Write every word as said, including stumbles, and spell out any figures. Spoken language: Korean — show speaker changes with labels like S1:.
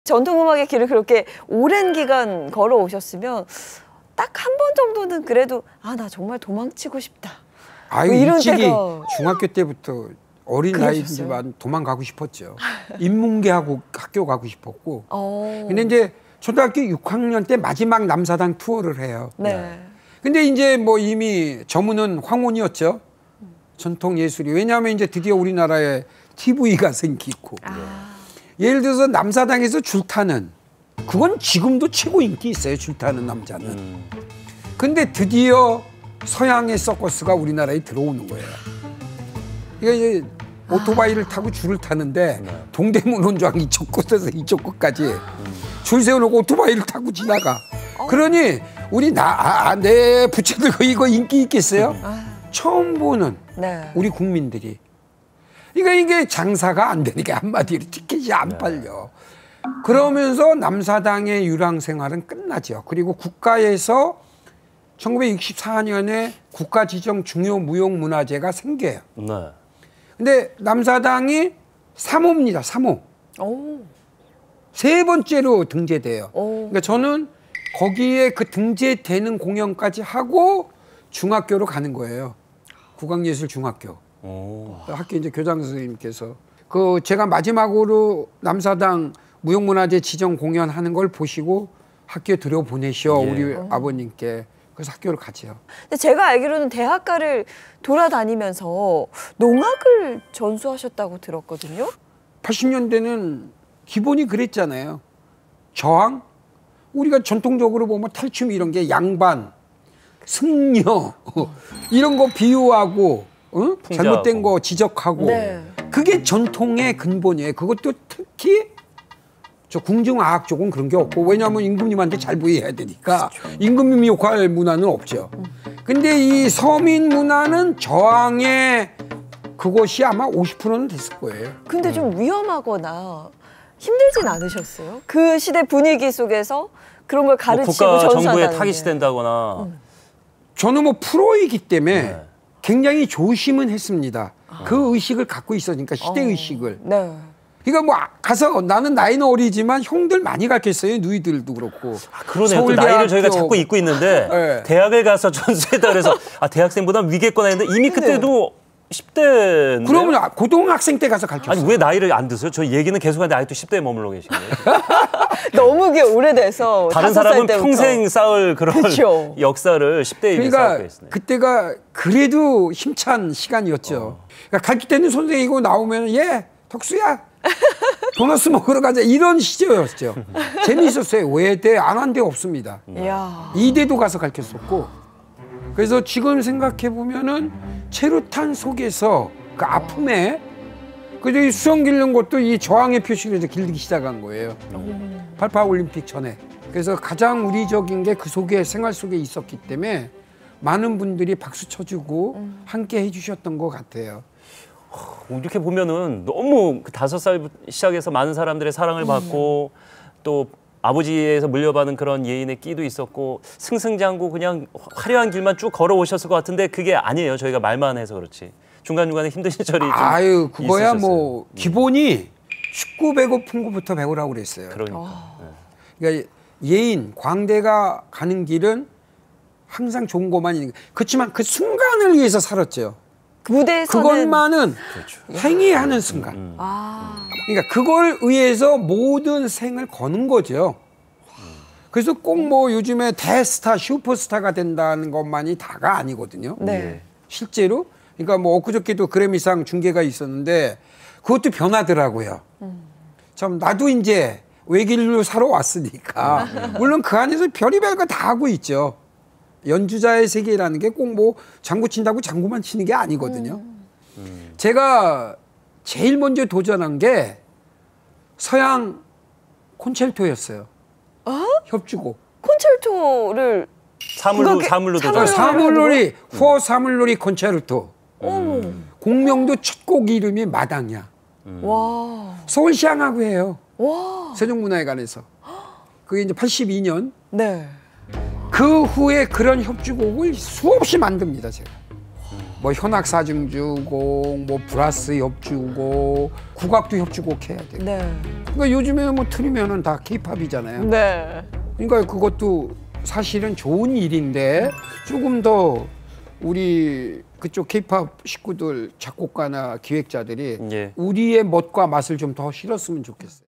S1: 전통음악의 길을 그렇게 오랜 기간 걸어오셨으면 딱 한 번 정도는 그래도 아, 나 정말 도망치고 싶다.
S2: 아유,
S1: 뭐 이런
S2: 일찍이
S1: 때가...
S2: 중학교 때부터 어린 나이지만 도망가고 싶었죠. 인문계하고 학교 가고 싶었고. 어... 근데 이제 초등학교 육 학년 때 마지막 남사당 투어를 해요.
S1: 네.
S2: 근데 이제 뭐 이미 저문은 황혼이었죠. 전통 예술이. 왜냐하면 이제 드디어 우리나라에 티비가 생기고. 아... 예를 들어서 남사당에서 줄타는, 그건 지금도 최고 인기 있어요. 줄타는 남자는. 음. 근데 드디어 서양의 서커스가 우리나라에 들어오는 거예요. 이게 오토바이를 아... 타고 줄을 타는데 네. 동대문 원조항 이쪽 끝에서 이쪽 끝까지 음. 줄 세워놓고 오토바이를 타고 지나가. 어? 그러니 우리 나, 아, 내 부채들 이거 인기 있겠어요? 아... 처음 보는 네. 우리 국민들이. 그러니까 이게 장사가 안 되니까 한마디로 티켓이 안 팔려. 그러면서 남사당의 유랑 생활은 끝나죠. 그리고 국가에서 천구백육십사 년에 국가 지정 중요 무형문화재가 생겨요. 네. 근데 남사당이 삼 호입니다. 삼 호. 오. 세 번째로 등재돼요. 오. 그러니까 저는 거기에 그 등재되는 공연까지 하고 중학교로 가는 거예요. 국악예술중학교. 오. 학교 이제 교장 선생님께서 그 제가 마지막으로 남사당 무형문화재 지정 공연하는 걸 보시고 학교에 들여보내셔. 예. 우리 오. 아버님께. 그래서 학교를 가죠.
S1: 근데 제가 알기로는 대학가를 돌아다니면서 농악을 전수하셨다고 들었거든요.
S2: 팔십 년대는 기본이 그랬잖아요. 저항? 우리가 전통적으로 보면 탈춤 이런 게 양반, 승려 이런 거 비유하고 어? 잘못된 거 지적하고 네. 그게 전통의 근본이에요. 그것도 특히 저 궁중아악 쪽은 그런 게 없고 왜냐하면 임금님한테 잘 보여야 되니까 그렇죠. 임금님 역할 문화는 없죠. 근데 이 서민 문화는 저항의 그것이 아마 오십 퍼센트는 됐을 거예요.
S1: 근데 좀 위험하거나 힘들진 않으셨어요? 그 시대 분위기 속에서 그런 걸 가르치고
S3: 뭐 국가
S1: 전수한다는
S3: 정부에 타깃이 된다거나.
S1: 음.
S2: 저는 뭐 프로이기 때문에 네. 굉장히 조심은 했습니다. 아. 그 의식을 갖고 있었으니까 시대 의식을. 어. 네. 그러니까 뭐 가서 나는 나이는 어리지만 형들 많이 가르쳤어요. 누이들도 그렇고.
S3: 아, 그러네요. 또 나이를 저희가 자꾸 잊고 있는데 네. 대학을 가서 전수했다 그래서 아, 대학생보다 위겠거나 했는데 이미 그때도 십 대인데.
S2: 그러면 고등학생 때 가서 가르쳤어요.
S3: 아니 왜 나이를 안 드세요? 저 얘기는 계속하는데 아직도 십 대에 머물러 계신 거예요.
S1: 너무 오래돼서.
S3: 다른 사람은 평생 쌓을 그런 그쵸. 역사를 십 대에
S2: 그러니까
S3: 쌓고 있어요.
S2: 그때가 그래도 힘찬 시간이었죠. 어. 그러니까 가르칠 때는 선생이고 나오면 예, 덕수야. 도너스 먹으러 가자 이런 시절이었죠. 재미있었어요. 외대 안 한 데 없습니다. 이야. 이대도 가서 가르쳤었고. 그래서 지금 생각해 보면은 체류탄 속에서 그 아픔에 그래서 수영 기르는 것도 이 저항의 표시로 이제 길기 시작한 거예요. 음. 팔십팔 올림픽 전에. 그래서 가장 우리적인 게 그 속에 생활 속에 있었기 때문에 많은 분들이 박수 쳐주고 음. 함께 해주셨던 것 같아요.
S3: 이렇게 보면은 너무 그 다섯 살 시작해서 많은 사람들의 사랑을 받고 음. 또 아버지에서 물려받은 그런 예인의 끼도 있었고 승승장구 그냥 화려한 길만 쭉 걸어오셨을 것 같은데 그게 아니에요. 저희가 말만 해서 그렇지. 중간중간에 힘든 시절이 좀
S2: 아유, 그거야 있으셨어요. 뭐 기본이 축구 배고 풍구부터 배우라고 그랬어요.
S3: 그러니까. 어.
S2: 그러니까 예인, 광대가 가는 길은 항상 좋은 것만 있는 거예요. 그렇지만 그 순간을 위해서 살았죠.
S1: 그 무대에서는
S2: 그것만은 그렇죠. 행위하는 순간. 음. 아. 그러니까 그걸 위해서 모든 생을 거는 거죠. 그래서 꼭 뭐 요즘에 대스타, 슈퍼스타가 된다는 것만이 다가 아니거든요. 네. 실제로. 그러니까 뭐 엊그저께도 그래미상 중계가 있었는데 그것도 변하더라고요. 음. 참 나도 이제 외길로 살아 왔으니까 물론 그 안에서 별의별 거 다 하고 있죠. 연주자의 세계라는 게 꼭 뭐 장구 친다고 장구만 치는 게 아니거든요. 음. 음. 제가 제일 먼저 도전한 게 서양 콘체르토였어요. 어? 협주곡.
S1: 콘체르토를
S3: 사물로 그게, 사물로 도전.
S2: 사물놀이, 포 사물놀이 콘체르토. 음. 공명도 첫 곡 이름이 마당이야. 음. 와. 서울시향하고 해요. 와. 세종문화회관에서. 그게 이제 팔십이 년. 네. 그 후에 그런 협주곡을 수없이 만듭니다, 제가. 뭐 현악 사중 주고 뭐 브라스 협주고 국악도 협주곡 해야 돼요.
S1: 네.
S2: 그러니까 요즘에 뭐 틀리면은 다 케이팝이잖아요.
S1: 네.
S2: 그러니까 그것도 사실은 좋은 일인데 조금 더 우리 그쪽 케이팝 식구들 작곡가나 기획자들이
S3: 예.
S2: 우리의 멋과 맛을 좀 더 실었으면 좋겠어요.